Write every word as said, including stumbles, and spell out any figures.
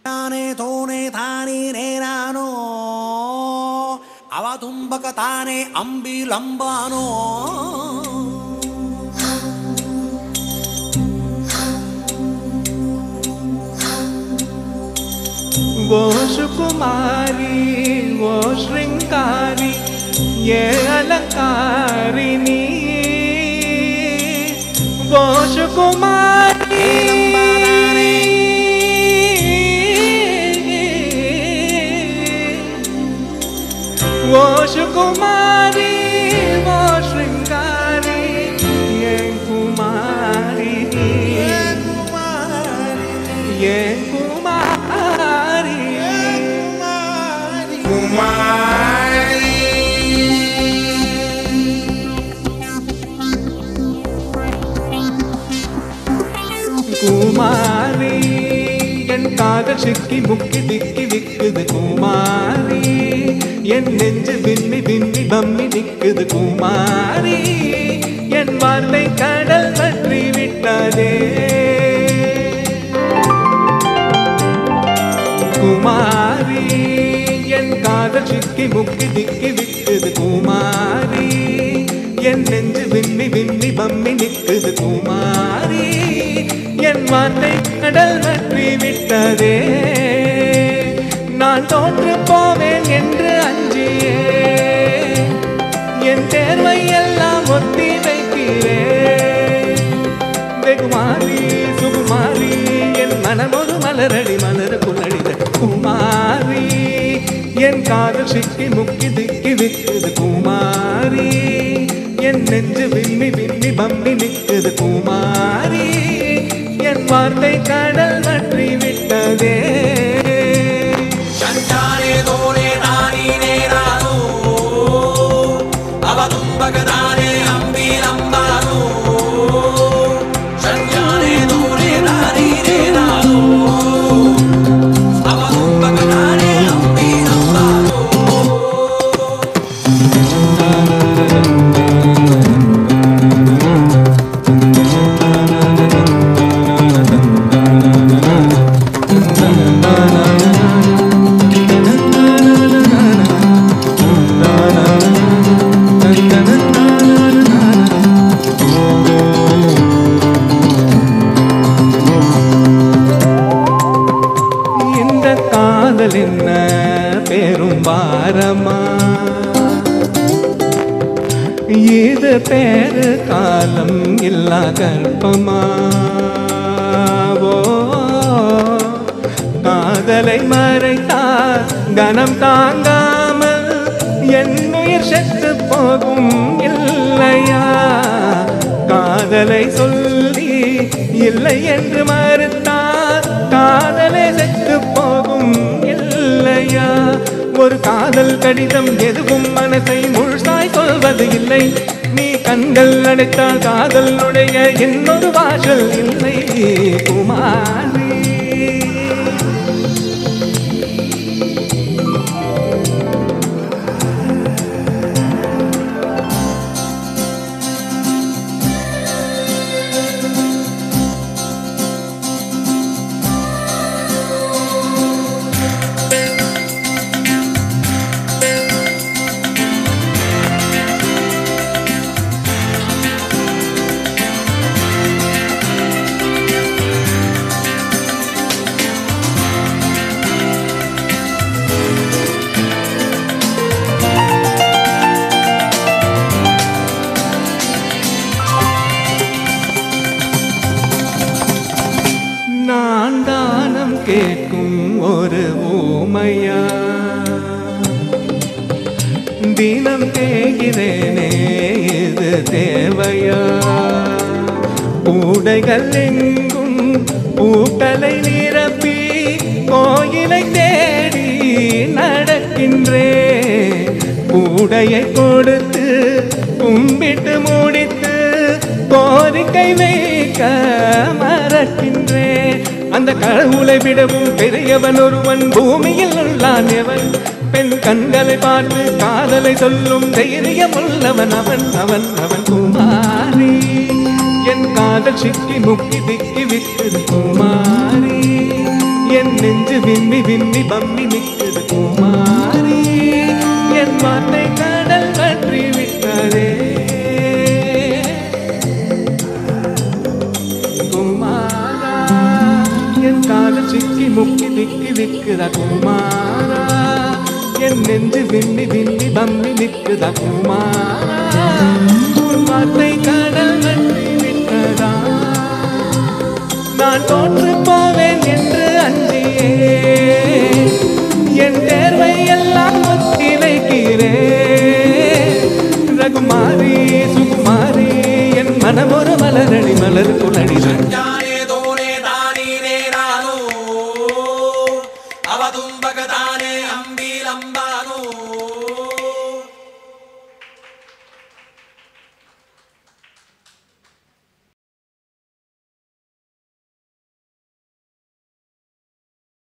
ತಾನೇ ತೋನೆ ತಾನೇ ನೇನಾನೋ ಅವ ತುಂಬಕ ತಾನೇ ಅಂಬಿ ಲಂಬಾನೋ वो सुकुमारी वो श्रृंगारी ये अलंकारिणी वो सुकुमारी वो सुकुमारी वो श्रृंगारी ये कुमारी ये कुमारी என் காதல் சிக்கி முக்கி திக்கி விக்குது குமாரி என் நெஞ்சு விண்ணி விண்ணி பம்மி நிக்குது குமாரி என் வார்த்தை கடல் பற்றி விட்டதே குமாரி என் காதல் சிக்கி முக்கி திக்கி விக்குது குமாரி என் நெஞ்சு விண்ணி விண்ணி பம்மி நிக்குது குமாரி என் வார்த்தை கடல் பற்றி விட்டதே நான் தோற்று போவேன் என்று அஞ்சியே என் தேர்வை எல்லாம் ஒத்தி வைக்கிறேன் வெகுமாரி சுகுமாரி என் மனமொரு மலரடி மலர் புலடித குமாரி என் காதல் சிக்கி முக்கி திக்கி விக்குது குமாரி என் நெஞ்சு விண்ணி விண்ணி பம்பி நிக்குது குமாரி என் வார்த்தை கடல் பற்றி விட்டதே சஞ்சாரே தோனே தானி நேரானோ அவ தும்பகதானே அம்பி லம்பானோ சஞ்சாரே தோனே தானி நேரானோ அவ தும்பகதானே அம்பி லம்பானோ என்ன பெரும் பாரமா இது பேரு காலம் இல்லா கற்பமா காதலை மறைத்தார் கனம் தாங்காமல் என் உயிர் செத்து போகும் இல்லையா காதலை சொல்லி இல்லை என்று மறுத்தார் காதலை செத்து போகும் இல்லையா ஒரு காதல் கடிதம் எதுவும் மனசை முழுசாய் சொல்வது இல்லை நீ கண்கள் அடைத்தால் காதல் நுழைய இன்னொரு வாசல் இல்லை குமாரி கேட்கும் ஒரு ஊமையா தினம் தேகிறேனே இது தேவையா கூடைகள் எங்கும் பூக்களை நிரப்பி கோயிலை தேடி நடக்கின்றே கூடையை கொடுத்து கும்பிட்டு முடித்து கோரிக்கை வைக்க மறக்கின்றேன் அந்த கடவுளை விடவும் பெரியவன் ஒருவன் பூமியில் உள்ளான் எவன் பெண் கண்களை பார்த்து காதலை சொல்லும் தைரியம் உள்ளவன் அவன் அவன் அவன் குமாரி என் காதல் சிக்கி முக்கி திக்கி விட்டு குமாரி என் நெஞ்சு விம்மி விம்மி பம்மி நிக்குது குமாரி என் வார்த்தை கடல் பற்றி விட்டதே குமாரா என் காதல் சிக்கி முக்கி திக்கி விக்குதா குமாரா என் நெஞ்சு விம்மி விம்மி பம்மி நிக்குதா குமாரா உன் வார்த்தை கடல் பற்றி விட்டதா நான் தோற்று போவேன் என்று